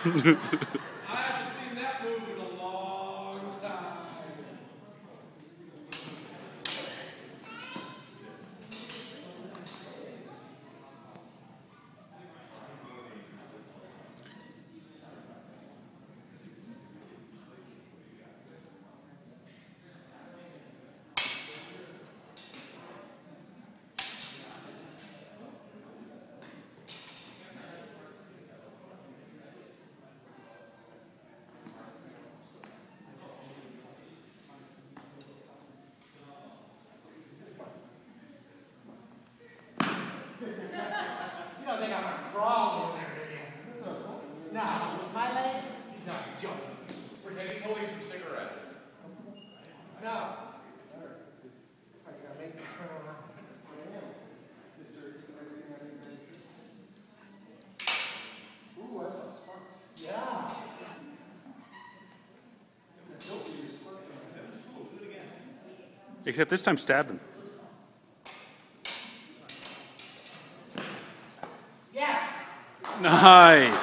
haven't seen that move in a long time. You don't think I'm going to crawl over there, do you? No, with my legs? No, he's joking. Pretend he's holding some cigarettes. No. I gotta make them turn around. Ooh, I thought sparks. Yeah. Except this time stab him. Yeah. Nice.